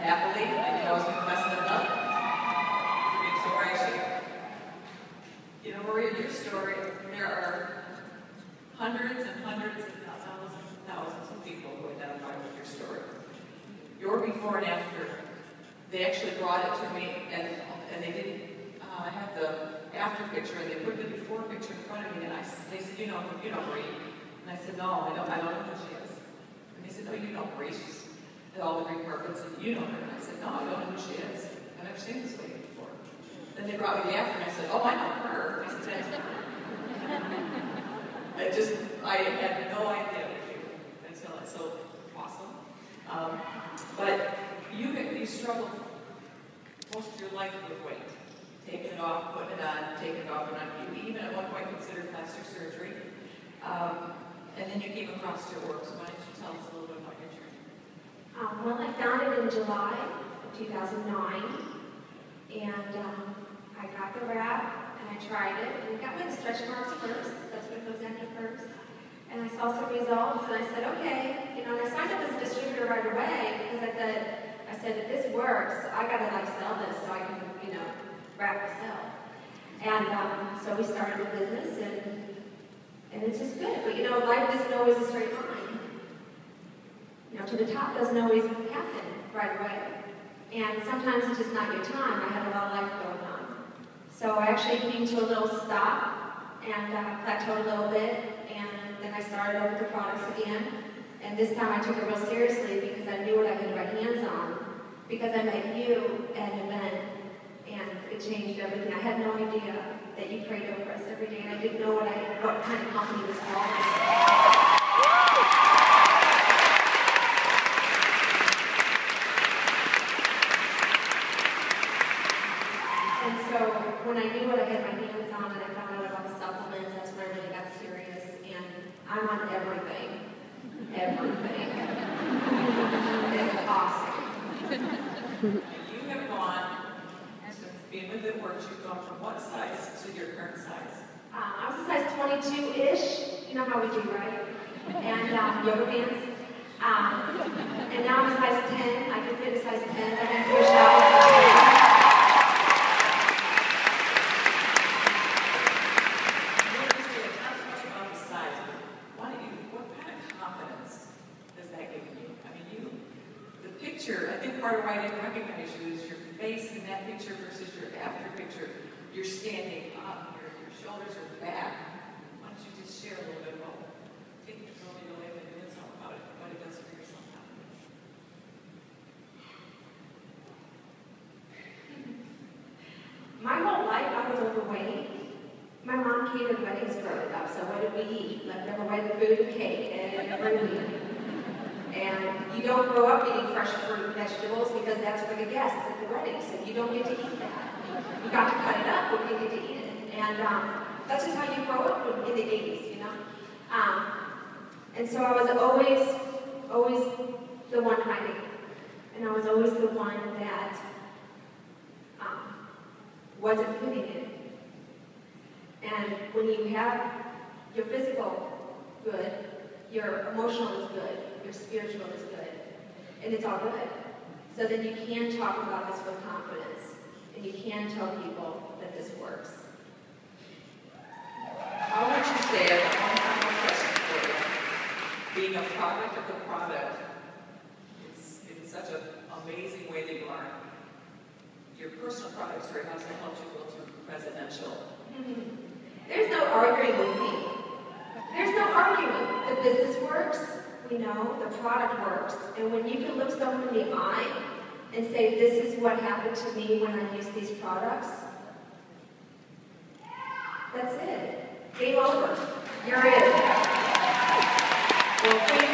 happily, and you always mess them up. You're being so gracious. You know, Maria, your story, there are hundreds and hundreds and thousands of people who identify with your story. Your before and after, they actually brought it to me, and they didn't have the after picture, and they put the before picture in front of me, and they said, you know Marie. And I said, no, I don't know who she is. And they said, no, you know Marie, she's at all the green carpets, and you know her. And I said, no, I don't know who she is. I've never seen this lady before. Then they brought me the after, and I said, oh, I know her. I said, that's her. I had no idea until it's so awesome. But you struggled most of your life with weight. Taking it off, putting it on, taking it off and on. You even at one point considered plastic surgery. And then you came across your work, so why don't you tell us a little bit about your journey? Well, I found it in July of 2009, and I got the wrap, and I tried it, and it got me the stretch marks first. That's what goes after first. And I saw some results, and I said, okay, and I signed up as a distributor right away, because I said, if this works, I gotta sell this so I can, wrap myself. And so we started the business, and it's just good. But life isn't always a straight line. To the top doesn't always happen right away. And sometimes it's just not your time. I had a lot of life going on. So I actually came to a little stop and plateaued a little bit, and then I started over the products again. And this time I took it real seriously because I knew what I had my hands on, because I met you at an event, and it changed everything. I had no idea that you prayed over us every day, and I didn't know what kind of company this was. And so when I knew what I had my hands on and I found out about the supplements, that's when I really got serious, and I'm on everything. Everything. It's awesome. You have gone, since being with it works, you've gone from what size to your current size? I was a size 22-ish, you know how we do, right? And yoga pants. And now I'm a size 10. I can fit a size 10. I can push out. I think part of why I didn't recognize you is your face in that picture versus your after picture. You're standing up, your shoulders are back. Why don't you just share a little bit about taking control of your life and doing something about it, what it does for your self-confidence? My whole life I was overweight. My mom catered weddings growing up, so what did we eat? Leftover wedding food and cake every week. And you don't grow up eating fresh fruit and vegetables because that's for the guests at the weddings, and you don't get to eat that. You got to cut it up, but you get to eat it. And that's just how you grow up in the 80s, And so I was always the one hiding. And I was always the one that wasn't fitting in. And when you have your physical good, your emotional is good, your spiritual is good, and it's all good. So then you can talk about this with confidence, and you can tell people that this works. How would you say it? One final question for you. Being a product of the product, it's such an amazing way that you are. Your personal product story has helped you go through presidential. There's no arguing with me. There's no arguing. The business works, the product works. And when you can look someone in the eye and say, this is what happened to me when I use these products, that's it. Game over. You're in. Well,